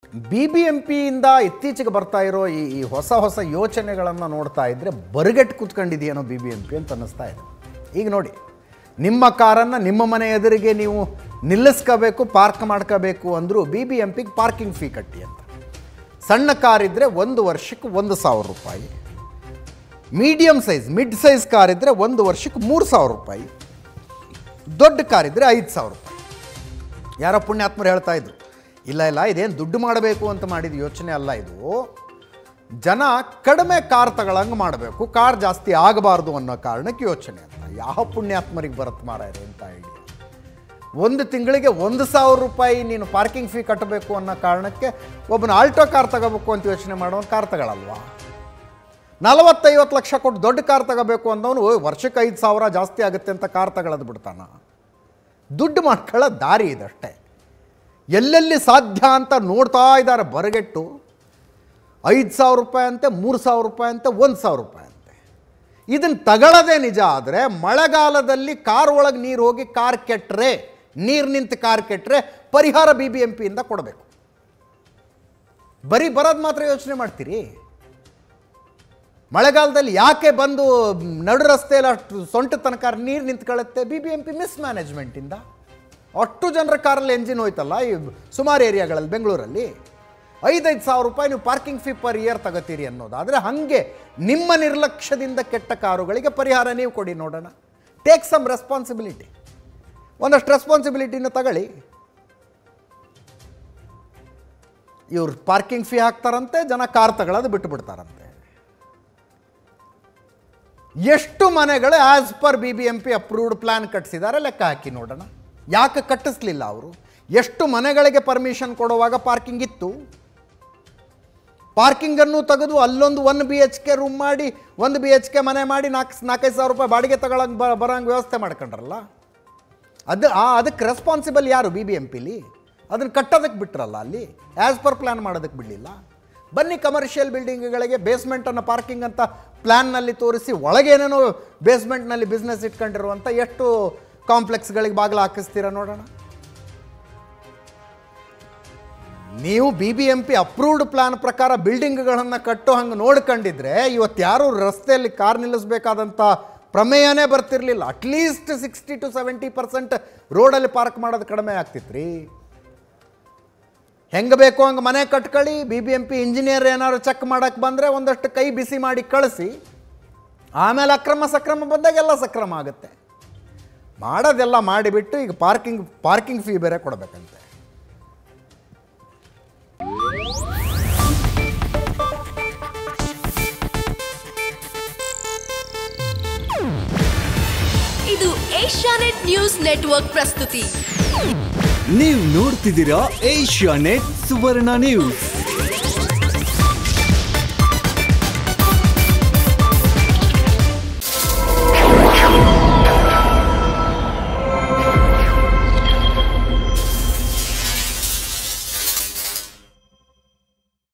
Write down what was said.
BBMPಯಿಂದ ಇತ್ತೀಚೆಗೆ ಬರ್ತಾ ಇರೋ ಈ ಹೊಸ ಯೋಚನೆಗಳನ್ನು ನೋಡ್ತಾ ಇದ್ದರೆ ಬರಿಗಟ್ಟು ಕೂತ್ಕೊಂಡಿದೆಯೇನೋ BBMP ಅಂತ ಅನ್ನಿಸ್ತಾ ಇದೆ. ಈಗ ನೋಡಿ, ನಿಮ್ಮ ಕಾರನ್ನು ನಿಮ್ಮ ಮನೆ ಎದುರಿಗೆ ನೀವು ನಿಲ್ಲಿಸ್ಕೋಬೇಕು, ಪಾರ್ಕ್ ಮಾಡ್ಕೋಬೇಕು ಅಂದರೂ BBMPಗೆ ಪಾರ್ಕಿಂಗ್ ಫೀ ಕಟ್ಟಿ ಅಂತ. ಸಣ್ಣ ಕಾರ್ ಇದ್ದರೆ 1 ವರ್ಷಕ್ಕೆ 1,000 ರೂಪಾಯಿ, medium size mid size car ಇದ್ದರೆ 1 ವರ್ಷಕ್ಕೆ 3,000 ರೂಪಾಯಿ, ದೊಡ್ಡ ಕಾರ್ ಇದ್ದರೆ 5,000 ರೂಪಾಯಿ. ಯಾರೋ ಪುಣ್ಯಾತ್ಮರು ಹೇಳ್ತಾ ಇದ್ರು, ಇಲ್ಲ ಇದೇನು ದುಡ್ಡು ಮಾಡಬೇಕು ಅಂತ ಮಾಡಿದ ಯೋಚನೆ ಅಲ್ಲ, ಇದು ಜನ ಕಡಿಮೆ ಕಾರ್ ತಗೊಳ್ಳಂಗೆ ಮಾಡಬೇಕು, ಕಾರ್ ಜಾಸ್ತಿ ಆಗಬಾರ್ದು ಅನ್ನೋ ಕಾರಣಕ್ಕೆ ಯೋಚನೆ ಅಂತ. ಯಾವ ಪುಣ್ಯಾತ್ಮರಿಗೆ ಬರುತ್ತೆ ಮಾರಾಯರೆ ಅಂತ ಐಡಿಯಾ. 1 ತಿಂಗಳಿಗೆ 1,000 ರೂಪಾಯಿ ನೀನು ಪಾರ್ಕಿಂಗ್ ಫೀ ಕಟ್ಟಬೇಕು ಅನ್ನೋ ಕಾರಣಕ್ಕೆ ಒಬ್ಬನ ಆಲ್ಟೋ ಕಾರ್ ತಗೋಬೇಕು ಅಂತ ಯೋಚನೆ ಮಾಡೋನು ಕಾರ್ ತಗೊಳ್ಳಲ್ವಾ? 40-50 ಲಕ್ಷ ಕೊಟ್ಟು ದೊಡ್ಡ ಕಾರ್ ತಗೋಬೇಕು ಅಂದವನು ವರ್ಷಕ್ಕೆ 5,000 ಜಾಸ್ತಿ ಆಗುತ್ತೆ ಅಂತ ಕಾರ್ ತಗೊಳ್ಳೋದು ಬಿಡ್ತಾನ. ದುಡ್ಡು ಮಾಡ್ಕೊಳ್ಳೋ ದಾರಿ ಇದಷ್ಟೇ. ಎಲ್ಲೆಲ್ಲಿ ಸಾಧ್ಯ ಅಂತ ನೋಡ್ತಾ ಇದ್ದಾರೆ ಬರಗೆಟ್ಟು. 5,000 ರೂಪಾಯಿ ಅಂತೆ, 3,000 ರೂಪಾಯಿ ಅಂತೆ, 1,000 ರೂಪಾಯಿ ಅಂತೆ. ಇದನ್ನು ತಗೊಳ್ಳೋದೇ ನಿಜ ಆದರೆ ಮಳೆಗಾಲದಲ್ಲಿ ಕಾರ್ ಒಳಗೆ ನೀರು ಹೋಗಿ ಕಾರ್ ಕೆಟ್ಟರೆ, ನೀರು ನಿಂತು ಕಾರ್ ಕೆಟ್ಟರೆ ಪರಿಹಾರ BBMPಯಿಂದ ಕೊಡಬೇಕು. ಬರೀ ಬರೋದು ಮಾತ್ರ ಯೋಚನೆ ಮಾಡ್ತೀರಿ? ಮಳೆಗಾಲದಲ್ಲಿ ಯಾಕೆ ಬಂದು ನಡು ರಸ್ತೆಯಲ್ಲಿ ಅಷ್ಟು ಸೊಂಟ ತನಕ ನೀರು ನಿಂತ್ಕೊಳ್ಳುತ್ತೆ? BBMP ಮಿಸ್ಮ್ಯಾನೇಜ್ಮೆಂಟಿಂದ. ಅಷ್ಟು ಜನರ ಕಾರಲ್ಲಿ ಎಂಜಿನ್ ಹೋಯ್ತಲ್ಲ ಈ ಸುಮಾರು ಏರಿಯಾಗಳಲ್ಲಿ ಬೆಂಗಳೂರಲ್ಲಿ. 5,000 ರೂಪಾಯಿ ನೀವು ಪಾರ್ಕಿಂಗ್ ಫೀ ಪರ್ ಇಯರ್ ತಗೋತೀರಿ ಅನ್ನೋದಾದರೆ ಹಾಗೆ ನಿಮ್ಮ ನಿರ್ಲಕ್ಷ್ಯದಿಂದ ಕೆಟ್ಟ ಕಾರುಗಳಿಗೆ ಪರಿಹಾರ ನೀವು ಕೊಡಿ ನೋಡೋಣ. ಟೇಕ್ ಸಮ್ ರೆಸ್ಪಾನ್ಸಿಬಿಲಿಟಿ, ಒಂದಷ್ಟು ರೆಸ್ಪಾನ್ಸಿಬಿಲಿಟಿನ ತಗೊಳ್ಳಿ. ಇವ್ರು ಪಾರ್ಕಿಂಗ್ ಫೀ ಹಾಕ್ತಾರಂತೆ, ಜನ ಕಾರ್ ತಗೊಳ್ಳೋದು ಬಿಟ್ಟು ಬಿಡ್ತಾರಂತೆ. ಎಷ್ಟು ಮನೆಗಳು as per BBMP approved plan ಕಟ್ಟಿಸಿದ್ದಾರೆ ಲೆಕ್ಕ ಹಾಕಿ ನೋಡೋಣ. ಯಾಕೆ ಕಟ್ಟಿಸ್ಲಿಲ್ಲ ಅವರು? ಎಷ್ಟು ಮನೆಗಳಿಗೆ ಪರ್ಮಿಷನ್ ಕೊಡುವಾಗ ಪಾರ್ಕಿಂಗ್ ಇತ್ತು? ಪಾರ್ಕಿಂಗನ್ನು ತೆಗೆದು ಅಲ್ಲೊಂದು 1 BHK ರೂಮ್ ಮಾಡಿ 1 BHK ಮನೆ ಮಾಡಿ 4,000-5,000 ರೂಪಾಯಿ ಬಾಡಿಗೆ ತಗೊಳಂಗೆ ಬರೋಂಗೆ ವ್ಯವಸ್ಥೆ ಮಾಡ್ಕೊಂಡ್ರಲ್ಲ. ಅದಕ್ಕೆ ರೆಸ್ಪಾನ್ಸಿಬಲ್ ಯಾರು BBMPಲಿ? ಅದನ್ನು ಕಟ್ಟೋದಕ್ಕೆ ಬಿಟ್ರಲ್ಲ, ಅಲ್ಲಿ ಆ್ಯಸ್ ಪರ್ ಪ್ಲ್ಯಾನ್ ಮಾಡೋದಕ್ಕೆ ಬಿಡಲಿಲ್ಲ. ಬನ್ನಿ ಕಮರ್ಷಿಯಲ್ ಬಿಲ್ಡಿಂಗ್ಗಳಿಗೆ ಬೇಸ್ಮೆಂಟನ್ನು ಪಾರ್ಕಿಂಗ್ ಅಂತ ಪ್ಲ್ಯಾನ್ನಲ್ಲಿ ತೋರಿಸಿ ಒಳಗೇನೇನೋ ಬೇಸ್ಮೆಂಟ್ನಲ್ಲಿ ಬಿಸ್ನೆಸ್ ಇಟ್ಕೊಂಡಿರುವಂಥ ಎಷ್ಟು ಕಾಂಪ್ಲೆಕ್ಸ್ಗಳಿಗೆ ಬಾಗಿಲು ಹಾಕಿಸ್ತೀರ ನೋಡೋಣ. ನೀವು BBMP ಅಪ್ರೂವ್ಡ್ ಪ್ಲ್ಯಾನ್ ಪ್ರಕಾರ ಬಿಲ್ಡಿಂಗ್ಗಳನ್ನು ಕಟ್ಟೋ ಹಂಗೆ ನೋಡ್ಕೊಂಡಿದ್ರೆ ಇವತ್ತು ಯಾರು ರಸ್ತೆಯಲ್ಲಿ ಕಾರ್ ನಿಲ್ಲಿಸಬೇಕಾದಂಥ ಪ್ರಮೇಯನೇ ಬರ್ತಿರಲಿಲ್ಲ. ಅಟ್ಲೀಸ್ಟ್ 60-70% ರೋಡಲ್ಲಿ ಪಾರ್ಕ್ ಮಾಡೋದು ಕಡಿಮೆ ಆಗ್ತಿತ್ತು ರೀ. ಹೆಂಗೆ ಬೇಕೋ ಹಂಗೆ ಮನೆ ಕಟ್ಕೊಳ್ಳಿ. BBMP ಇಂಜಿನಿಯರ್ ಏನಾದ್ರು ಚೆಕ್ ಮಾಡೋಕ್ಕೆ ಬಂದರೆ ಒಂದಷ್ಟು ಕೈ ಬಿಸಿ ಮಾಡಿ ಕಳಿಸಿ, ಆಮೇಲೆ ಅಕ್ರಮ ಬಂದಾಗ ಎಲ್ಲ ಸಕ್ರಮ ಆಗುತ್ತೆ. ಮಾಡೋದೆಲ್ಲ ಮಾಡಿಬಿಟ್ಟು ಈಗ ಪಾರ್ಕಿಂಗ್ ಫೀ ಬೇರೆ ಕೊಡಬೇಕಂತೆ. ಇದು ಏಷ್ಯಾನೆಟ್ ನ್ಯೂಸ್ ನೆಟ್ವರ್ಕ್ ಪ್ರಸ್ತುತಿ. ನೀವು ನೋಡ್ತಿದ್ದೀರಾ ಏಷ್ಯಾನೆಟ್ ಸುವರ್ಣ ನ್ಯೂಸ್.